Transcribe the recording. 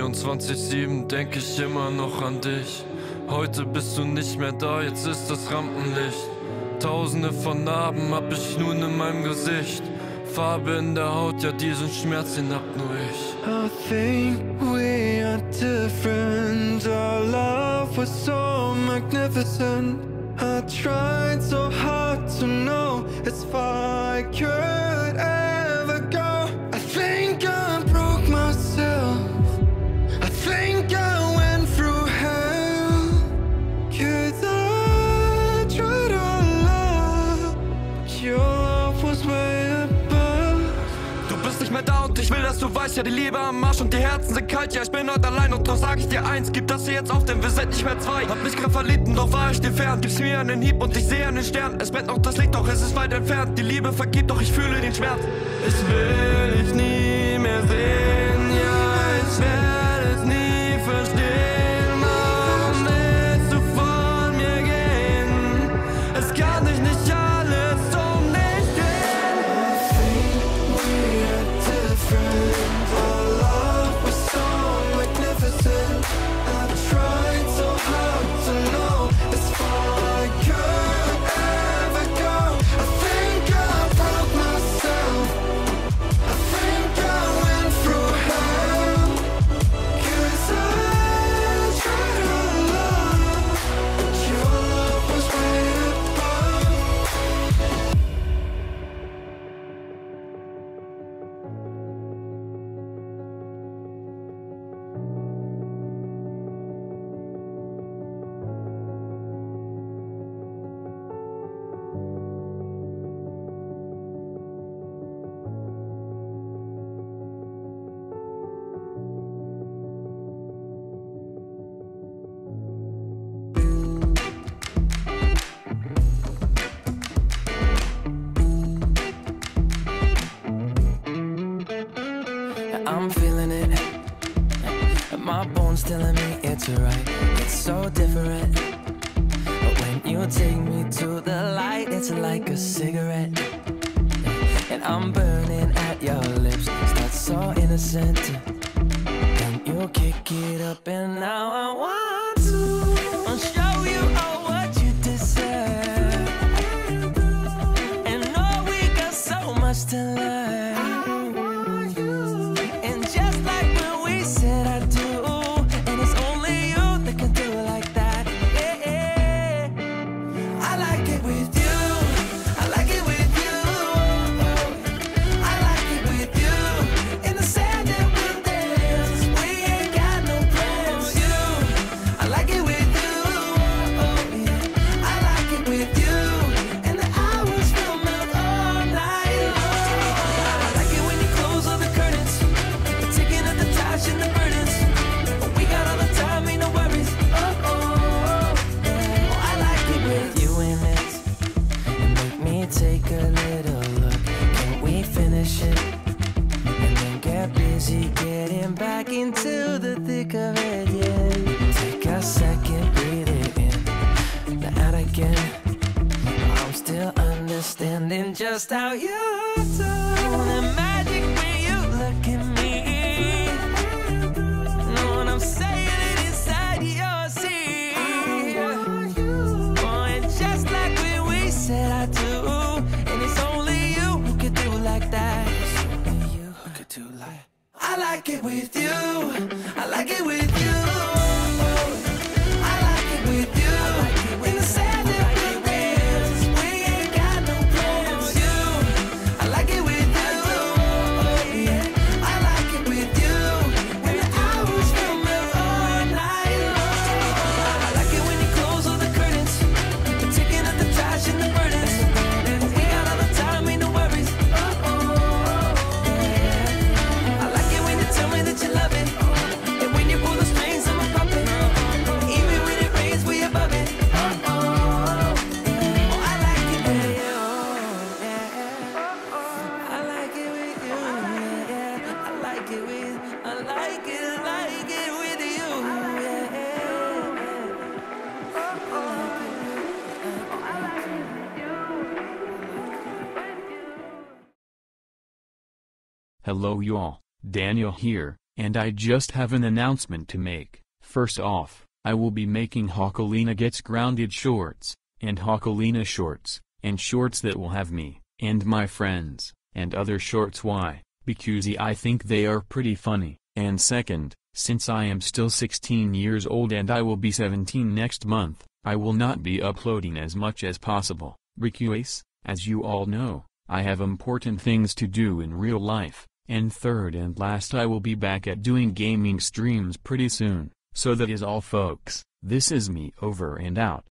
24/7 denk ich immer noch an dich. Heute bist du nicht mehr da, jetzt ist das Rampenlicht. Tausende von Narben hab ich nun in meinem Gesicht. Farbe in der Haut, ja diesen Schmerz, den hab nur ich. I think we are different. Our love was so magnificent. I tried so hard to know as far I could ever go. I think I broke myself. I think I went through hell. 'Cause I tried our love, but your love was way above. Du bist nicht mehr da und ich will, dass du weißt, ja die Liebe am Arsch und die Herzen sind kalt. Ja, ich bin heute allein und doch sag ich dir eins, gib das hier jetzt auf, denn wir sind nicht mehr zwei. Hab mich grad verliebt und doch war ich dir fern. Gib's mir einen Hieb und ich sehe einen Stern. Es brennt noch das Licht, doch es ist weit entfernt. Die Liebe vergibt, doch ich fühle den Schmerz. Ich will dich nie mehr sehen, ja, ich werde es nie verstehen. Warum willst du von mir gehen? Es kann dich nicht alles um dich drehen. I think we are different. Our love was so magnificent. I tried so hard to know as far I could ever go. I think I broke myself. I think I went through hell. 'Cause I tried our love, but your love was way above. I'm feeling it. My bones telling me it's right. It's so different. But when you take me to the light, it's like a cigarette. And I'm burning at your lips. Start so innocent. Then you kick it up, and now I want to show you all what you deserve. And know we got so much to learn. And just like when we said I do, and it's only you that can do it like that. Yeah, yeah. I like it with you. I like it with you. I like it with you. In the sand that we'll dance. We ain't got no plans. You. I like it with you. Yeah. I like it with you. And the hours will melt all night long. I like it when you close all the curtains. Taking up the touch and the burdens. We got all the time, ain't no worries. Oh, I like it with you in it. And make me take a little look. Can we finish it? And then get busy getting back into the thick of it, yeah. Take a second, breathe it in. Now out again. I'm still understanding just how you do. The magic when you look at me. Know what I'm saying? It inside your seat. Oh, and just like when we said I do. And it's only you who could do like that. It's only you who could do like. I like it with you. I like it with you. I like it with you. In the sand that we dance. We ain't got no plans. You. I like it with you. Yeah. I like it with you. And the hours will melt all night long. I like it when you close all the curtains. Taking up the trash and the burdens. We got all the time, ain't no worries. Yeah. I like it when you tell me that you love it. And when you pull the strings, I'm a puppet. Even when it rains, we above it. I like it with you. I like it with you. I like it with. I like it with you. Hello y'all, Daniel here. and I just have an announcement to make. First off, I will be making Hawkalina Gets Grounded shorts, and Hawkalina shorts, and shorts that will have me, and my friends, and other shorts. Why? Because I think they are pretty funny. And second, since I am still 16 years old and I will be 17 next month, I will not be uploading as much as possible, because, as you all know, I have important things to do in real life. And third and last, I will be back at doing gaming streams pretty soon. So that is all, folks. This is me over and out.